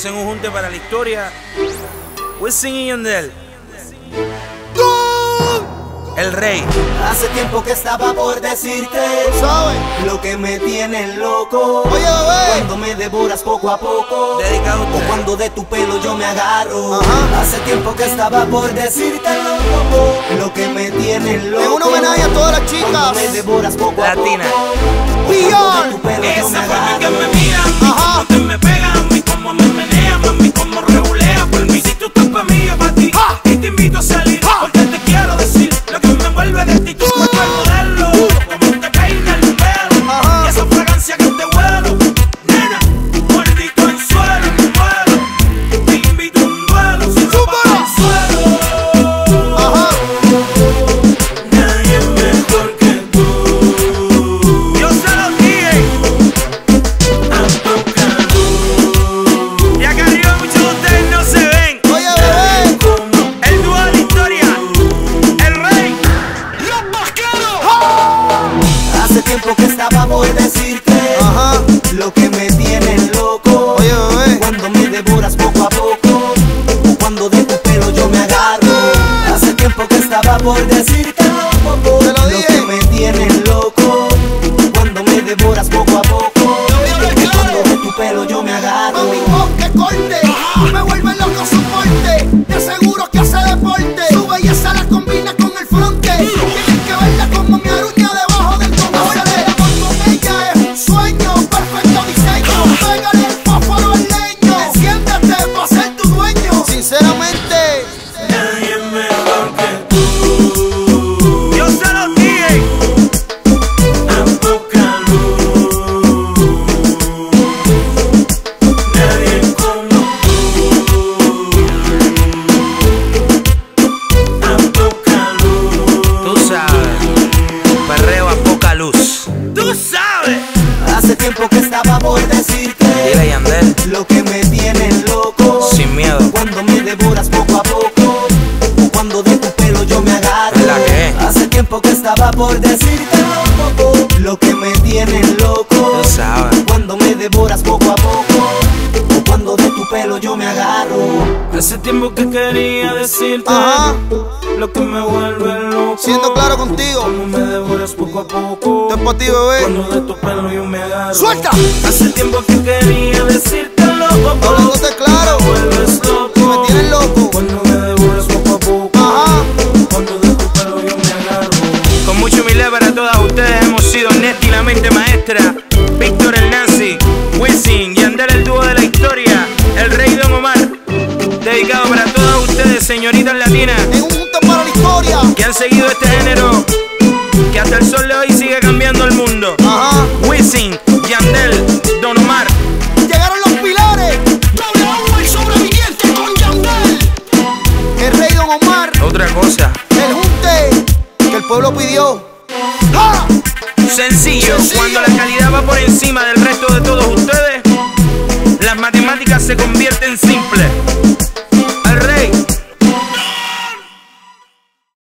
hacen un junte para la historia. Wisin y Yandel. El Rey. Hace tiempo que estaba por decirte, ¿sabes? Lo que me tiene loco. Oye, bebé, cuando me devoras poco a poco. Dedicado a o usted. cuando de tu pelo yo me agarro. Ajá. Hace tiempo que estaba por decirte lo que me tiene loco. es un homenaje a todas las Cuando chicas. me devoras poco a poco. Latina. Cuando de tu pelo yo me Esa forma que agarro. me mira, Ajá. cómo te me pega, a mí cómo me menea, mami cómo regulea. Por mí si tú estás pa' mí, yo pa' ti. Y te invito a salir, porque te quiero decir lo que me envuelve de ti. Tu cuerpo es modelo, como te peina el pelo. Ajá. Y esa fragancia que te huelo, nena, mordito en suelo, vuelo. Te invito a un duelo, sin ropa en el suelo. Ajá. Nadie mejor que tú. Yo se los dije. Y acá arriba muchos de ustedes no se ven. Oye, bebé, El dúo de la historia. El Rey. los vaqueros. Hace tiempo que estaba por decirte Ajá. lo que me tiene loco. Oye, bebé, Cuando me devoras poco a poco, o cuando de tu pelo yo me agarro. Hace tiempo que estaba por decirte te lo dije. que me tiene loco. Cuando me devoras poco a poco, o cuando de tu pelo yo me agarro. Mami, que corte, me vuelve loco su porte. Te aseguro que hace deporte. Su belleza la combina con el fronte. Tienes que verla como mi aruña debajo del tomate. El amor con ella es un sueño, perfecto diseño. Pégale el fósforo al leño. Enciéndete pa' ser tu dueño. Sinceramente, Nadie mejor que tú. Yo se los dije. A poca luz. Nadie como tú. A poca luz. Tú sabes. Perreo a poca luz. Tú sabes. Hace tiempo que estaba por decirte Dile Yandel. lo que me tiene loco. Sin miedo. Cuando me devoras poco a poco, o cuando de tu pelo yo me agarro. ¿Verdad que? Hace tiempo que estaba por decirte lo que me tiene loco. Tú sabes. Cuando me devoras poco a poco, o cuando de tu pelo yo me agarro. Hace tiempo que quería decirte ajá, lo que me vuelve loco. siendo claro contigo. Como me devoras poco a poco. Esto es pa' ti, bebé. Cuando de tu pelo yo me agarro. ¡Suelta! Hace tiempo que quería decirte loco. Hablándote claro. Me vuelves loco. Y me tienes loco. Cuando me devoras poco a poco. Ajá. Cuando de tu pelo yo me agarro. Con mucha humildad para todas ustedes hemos sido Neti, la mente maestra, Víctor el Nancy, Wisin, Yandel el dúo de la historia, el Rey Don Omar. Dedicado para todas ustedes, señoritas latinas, En un junto para la historia. que han seguido este género, que hasta el sol de hoy sigue cambiando el mundo. Ajá. Wisin, Yandel, Don Omar. Llegaron los pilares. W el sobreviviente con Yandel. El Rey Don Omar. Otra cosa, El junte que el pueblo pidió. ¡Ja! sencillo, Sencillo. cuando la calidad va por encima del resto de todos ustedes, las matemáticas se convierten simples.